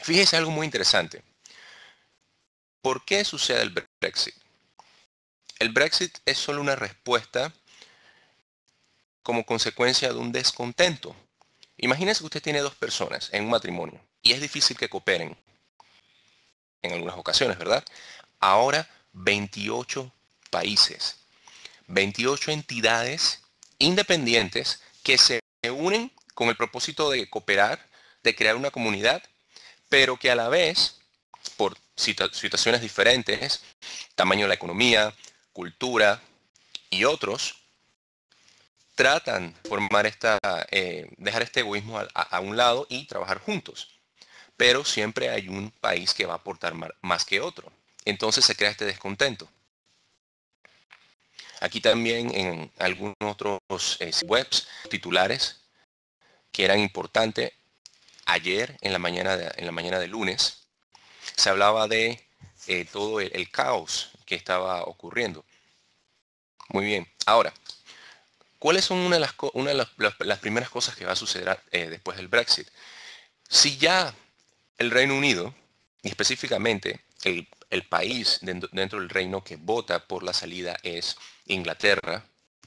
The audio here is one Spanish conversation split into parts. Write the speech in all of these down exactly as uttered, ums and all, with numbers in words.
Fíjese algo muy interesante. ¿Por qué sucede el Brexit? El Brexit es solo una respuesta como consecuencia de un descontento. Imagínese que usted tiene dos personas en un matrimonio y es difícil que cooperen en algunas ocasiones, ¿verdad? Ahora veintiocho países, veintiocho entidades independientes que se unen con el propósito de cooperar, de crear una comunidad, pero que a la vez, por situaciones diferentes, tamaño de la economía, cultura y otros, tratan de formar esta, eh, dejar este egoísmo a, a un lado y trabajar juntos. Pero siempre hay un país que va a aportar más que otro. Entonces se crea este descontento. Aquí también en algunos otros eh, webs titulares que eran importantes, ayer en la mañana de, en la mañana de lunes, se hablaba de eh, todo el, el caos que estaba ocurriendo. Muy bien. Ahora, ¿cuáles son una de las, una de las, las, las primeras cosas que va a suceder eh, después del Brexit? Si ya el Reino Unido, y específicamente el, el país dentro, dentro del reino que vota por la salida es Inglaterra,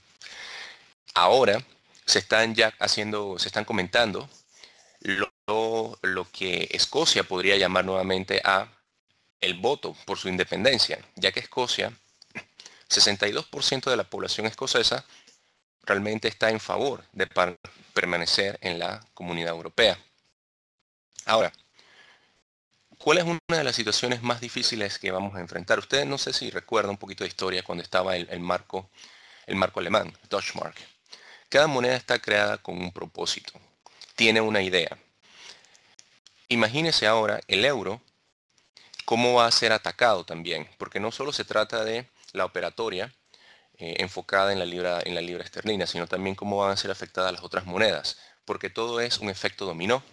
ahora se están ya haciendo, se están comentando lo, lo que Escocia podría llamar nuevamente a el voto por su independencia, ya que Escocia, sesenta y dos por ciento de la población escocesa realmente está en favor de permanecer en la Comunidad Europea. Ahora, ¿cuál es una de las situaciones más difíciles que vamos a enfrentar? Ustedes no sé si recuerdan un poquito de historia cuando estaba el, el marco, el marco alemán, Deutschmark. Cada moneda está creada con un propósito, tiene una idea. Imagínese ahora el euro, cómo va a ser atacado también, porque no solo se trata de la operatoria eh, enfocada en la, libra, en la libra esterlina, sino también cómo van a ser afectadas las otras monedas, porque todo es un efecto dominó.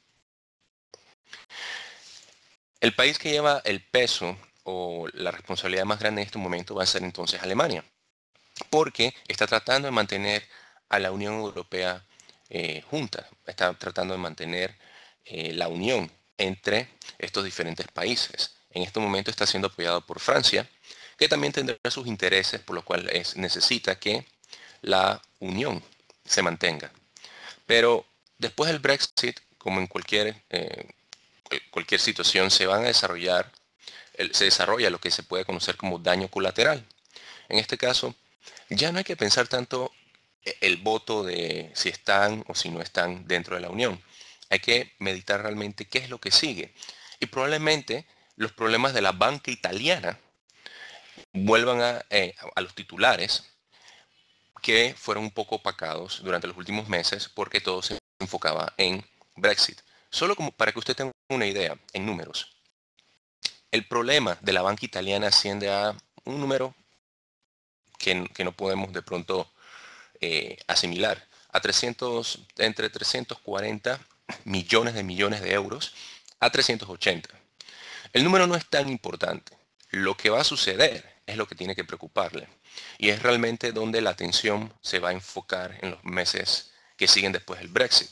El país que lleva el peso o la responsabilidad más grande en este momento va a ser entonces Alemania, porque está tratando de mantener a la Unión Europea eh, junta, está tratando de mantener eh, la unión entre estos diferentes países. En este momento está siendo apoyado por Francia, que también tendrá sus intereses, por lo cual es, necesita que la unión se mantenga. Pero después del Brexit, como en cualquier, eh, cualquier situación, se van a desarrollar, se desarrolla lo que se puede conocer como daño colateral. En este caso, ya no hay que pensar tanto el voto de si están o si no están dentro de la Unión. Hay que meditar realmente qué es lo que sigue. Y probablemente los problemas de la banca italiana vuelvan a, eh, a los titulares que fueron un poco opacados durante los últimos meses porque todo se enfocaba en Brexit. Solo como para que usted tenga una idea en números. El problema de la banca italiana asciende a un número que, que no podemos de pronto eh, asimilar. A trescientos, entre trescientos cuarenta millones de millones de euros a trescientos ochenta. El número no es tan importante. Lo que va a suceder es lo que tiene que preocuparle. Y es realmente donde la atención se va a enfocar en los meses que siguen después del Brexit.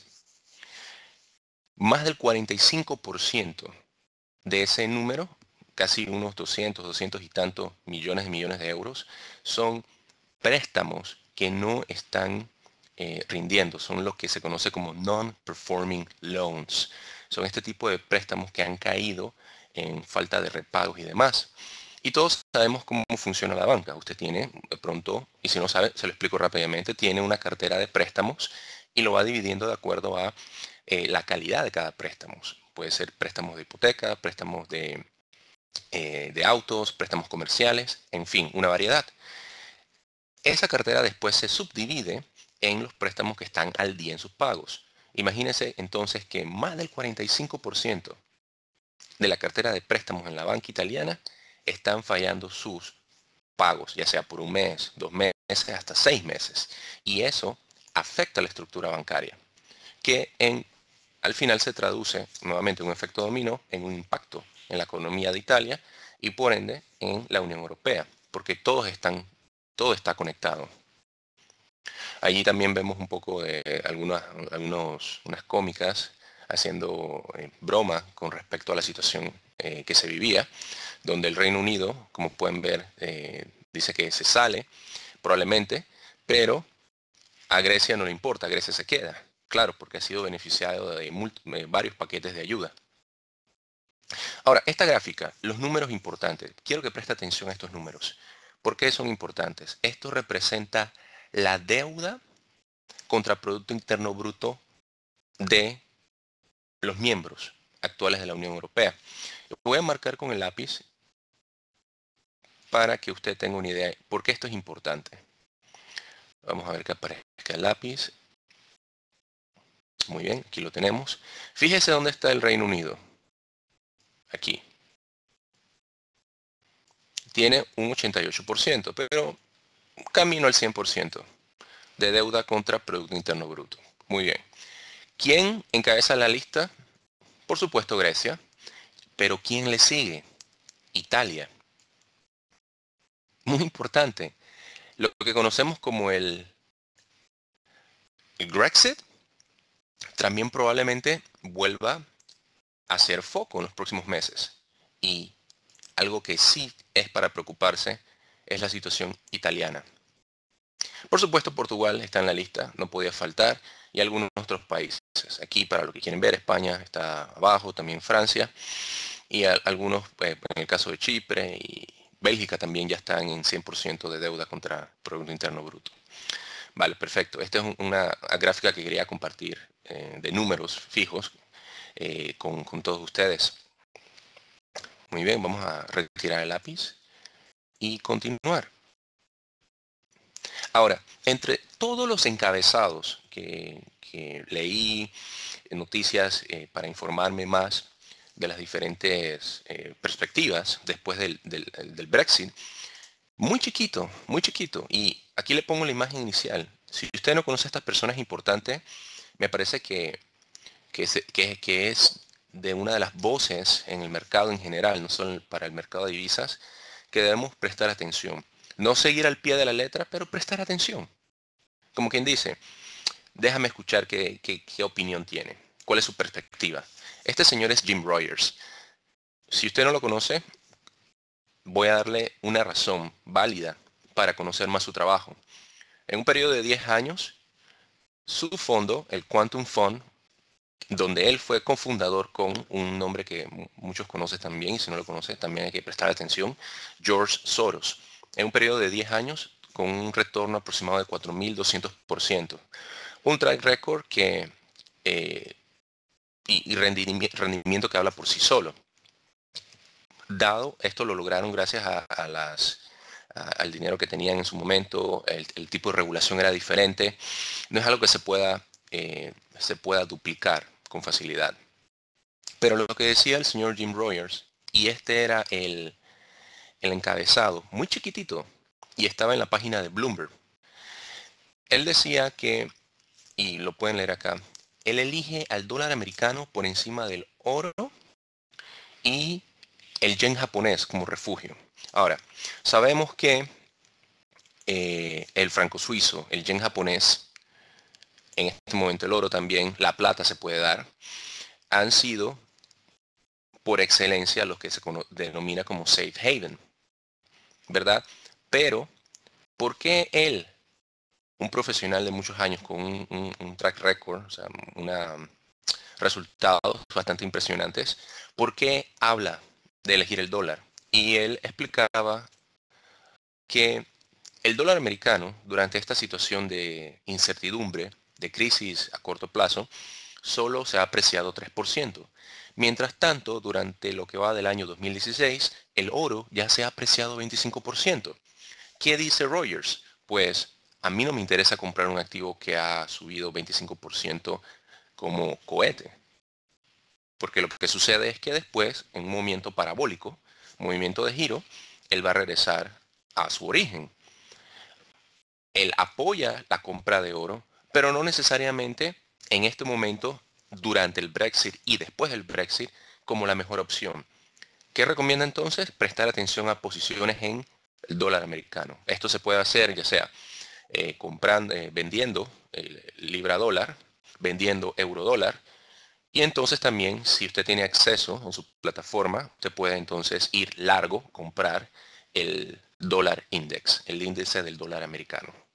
Más del cuarenta y cinco por ciento de ese número, casi unos doscientos, doscientos y tantos millones de millones de euros, son préstamos que no están eh, rindiendo. Son lo que se conoce como non-performing loans. Son este tipo de préstamos que han caído en falta de repagos y demás. Y todos sabemos cómo funciona la banca. Usted tiene, de pronto, y si no sabe, se lo explico rápidamente, tiene una cartera de préstamos y lo va dividiendo de acuerdo a eh, la calidad de cada préstamo. Puede ser préstamos de hipoteca, préstamos de, eh, de autos, préstamos comerciales, en fin, una variedad. Esa cartera después se subdivide en los préstamos que están al día en sus pagos. Imagínense entonces que más del cuarenta y cinco por ciento de la cartera de préstamos en la banca italiana están fallando sus pagos, ya sea por un mes, dos meses, hasta seis meses. Y eso afecta a la estructura bancaria, que en, al final se traduce nuevamente en un efecto dominó, en un impacto en la economía de Italia y por ende en la Unión Europea, porque todos están, todo está conectado. Allí también vemos un poco de algunas, algunos, unas cómicas haciendo eh, broma con respecto a la situación eh, que se vivía, donde el Reino Unido, como pueden ver, eh, dice que se sale, probablemente, pero a Grecia no le importa, Grecia se queda. Claro, porque ha sido beneficiado de eh, varios paquetes de ayuda. Ahora, esta gráfica, los números importantes, quiero que preste atención a estos números. ¿Por qué son importantes? Esto representa la deuda contra Producto Interno Bruto de los miembros actuales de la Unión Europea. Lo voy a marcar con el lápiz para que usted tenga una idea de por qué esto es importante. Vamos a ver que aparezca el lápiz. Muy bien, aquí lo tenemos. Fíjese dónde está el Reino Unido. Aquí. Tiene un ochenta y ocho por ciento, pero camino al cien por ciento de deuda contra Producto Interno Bruto. Muy bien. ¿Quién encabeza la lista? Por supuesto Grecia. Pero ¿quién le sigue? Italia. Muy importante. Lo que conocemos como el, el Grexit también probablemente vuelva a ser foco en los próximos meses. Y algo que sí es para preocuparse es la situación italiana. Por supuesto, Portugal está en la lista, no podía faltar, y algunos otros países. Aquí, para lo que quieren ver, España está abajo, también Francia, y a, algunos, eh, en el caso de Chipre y Bélgica también ya están en cien por ciento de deuda contra Producto Interno Bruto. Vale, perfecto. Esta es una gráfica que quería compartir eh, de números fijos eh, con, con todos ustedes. Muy bien, vamos a retirar el lápiz y continuar. Ahora, entre todos los encabezados que, que leí, noticias eh, para informarme más de las diferentes eh, perspectivas después del, del, del Brexit, muy chiquito, muy chiquito. Y aquí le pongo la imagen inicial. Si usted no conoce a estas personas importantes, me parece que, que, es, que, que es de una de las voces en el mercado en general, no solo para el mercado de divisas, que debemos prestar atención. No seguir al pie de la letra, pero prestar atención. Como quien dice, déjame escuchar qué, qué, qué opinión tiene, cuál es su perspectiva. Este señor es Jim Rogers. Si usted no lo conoce, voy a darle una razón válida para conocer más su trabajo. En un periodo de diez años, su fondo, el Quantum Fund, donde él fue cofundador con un nombre que muchos conocen también, y si no lo conoce también hay que prestar atención, George Soros. En un periodo de diez años, con un retorno aproximado de cuatro mil doscientos por ciento. Un track record que, eh, y, y rendimiento, rendimiento que habla por sí solo. Dado, esto lo lograron gracias a, a las, a, al dinero que tenían en su momento, el, el tipo de regulación era diferente. No es algo que se pueda, eh, se pueda duplicar con facilidad. Pero lo que decía el señor Jim Rogers, y este era el, el encabezado, muy chiquitito, y estaba en la página de Bloomberg. Él decía que, y lo pueden leer acá, él elige al dólar americano por encima del oro y el yen japonés como refugio. Ahora, sabemos que eh, el franco suizo, el yen japonés, en este momento el oro también, la plata se puede dar, han sido por excelencia los que se denomina como safe haven, ¿verdad? Pero, ¿por qué él, un profesional de muchos años con un, un, un track record, o sea, una, resultados bastante impresionantes, por qué habla de elegir el dólar? Y él explicaba que el dólar americano, durante esta situación de incertidumbre, de crisis a corto plazo, solo se ha apreciado tres por ciento. Mientras tanto, durante lo que va del año dos mil dieciséis, el oro ya se ha apreciado veinticinco por ciento. ¿Qué dice Rogers? Pues a mí no me interesa comprar un activo que ha subido veinticinco por ciento como cohete. Porque lo que sucede es que después, en un movimiento parabólico, movimiento de giro, él va a regresar a su origen. Él apoya la compra de oro, pero no necesariamente en este momento, durante el Brexit y después del Brexit, como la mejor opción. ¿Qué recomienda entonces? Prestar atención a posiciones en el dólar americano. Esto se puede hacer ya sea eh, comprando, eh, vendiendo eh, libra dólar, vendiendo euro dólar, Y entonces también, si usted tiene acceso en su plataforma, usted puede entonces ir largo, comprar el dólar index, el índice del dólar americano.